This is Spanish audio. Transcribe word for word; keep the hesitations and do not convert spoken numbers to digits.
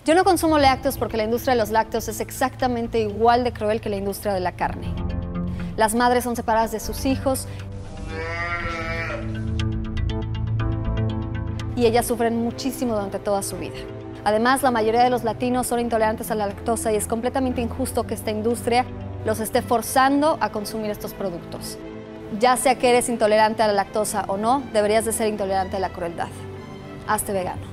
Yo no consumo lácteos porque la industria de los lácteos es exactamente igual de cruel que la industria de la carne. Las madres son separadas de sus hijos y ellas sufren muchísimo durante toda su vida. Además, la mayoría de los latinos son intolerantes a la lactosa y es completamente injusto que esta industria los esté forzando a consumir estos productos. Ya sea que eres intolerante a la lactosa o no, deberías de ser intolerante a la crueldad. Hazte vegano.